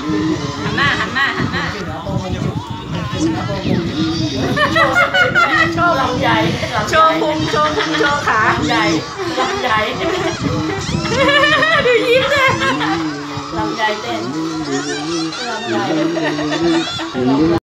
หันหน้าโชว์ลำใหญ่โชว์พุงโชว์ขาลำใหญ่ดูยิ้มเลยลำใหญ่เต้นลำใหญ่